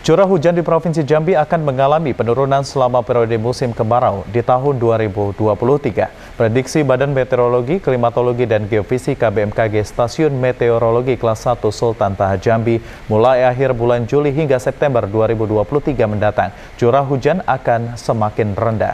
Curah hujan di Provinsi Jambi akan mengalami penurunan selama periode musim kemarau di tahun 2023. Prediksi Badan Meteorologi, Klimatologi, dan Geofisika BMKG Stasiun Meteorologi Kelas 1 Sultan Taha Jambi mulai akhir bulan Juli hingga September 2023 mendatang, curah hujan akan semakin rendah.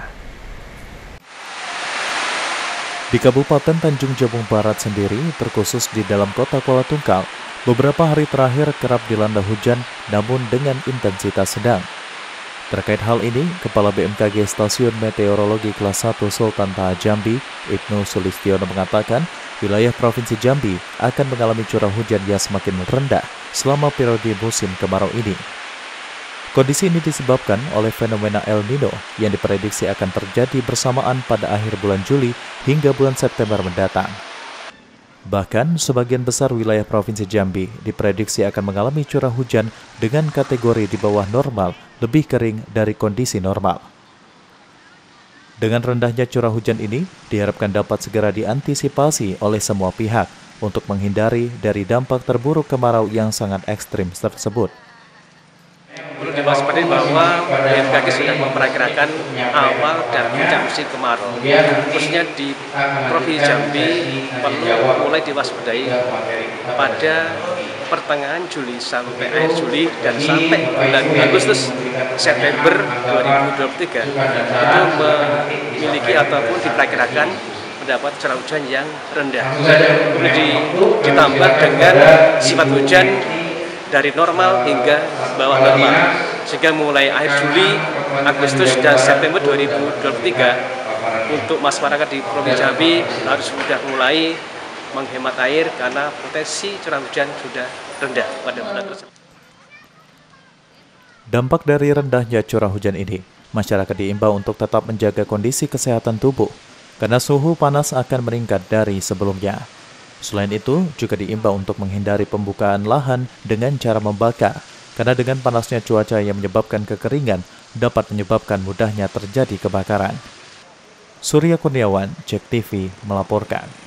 Di Kabupaten Tanjung Jabung Barat sendiri, terkhusus di dalam kota Kuala Tungkal, beberapa hari terakhir kerap dilanda hujan, namun dengan intensitas sedang. Terkait hal ini, Kepala BMKG Stasiun Meteorologi Kelas 1 Sultan Taha Jambi, Ibnu Sulistiono mengatakan, wilayah Provinsi Jambi akan mengalami curah hujan yang semakin rendah selama periode musim kemarau ini. Kondisi ini disebabkan oleh fenomena El Nino yang diprediksi akan terjadi bersamaan pada akhir bulan Juli hingga bulan September mendatang. Bahkan, sebagian besar wilayah Provinsi Jambi diprediksi akan mengalami curah hujan dengan kategori di bawah normal, lebih kering dari kondisi normal. Dengan rendahnya curah hujan ini, diharapkan dapat segera diantisipasi oleh semua pihak untuk menghindari dari dampak terburuk kemarau yang sangat ekstrim tersebut. Perlu diwaspadai bahwa BMKG sudah memperkirakan awal dan puncak musim kemarau, khususnya di Provinsi Jambi perlu mulai diwaspadai pada pertengahan Juli sampai akhir Juli dan sampai bulan Agustus September 2023 itu memiliki ataupun diperkirakan mendapat curah hujan yang rendah. Perlu ditambah dengan sifat hujan dari normal hingga bawah normal, sehingga mulai akhir Juli, Agustus, dan September 2023 untuk masyarakat di Provinsi Jambi harus sudah mulai menghemat air karena potensi curah hujan sudah rendah pada bulan tersebut. Dampak dari rendahnya curah hujan ini, masyarakat diimbau untuk tetap menjaga kondisi kesehatan tubuh karena suhu panas akan meningkat dari sebelumnya. Selain itu, juga diimbau untuk menghindari pembukaan lahan dengan cara membakar, karena dengan panasnya cuaca yang menyebabkan kekeringan dapat menyebabkan mudahnya terjadi kebakaran. Surya Kurniawan, JEK TV, melaporkan.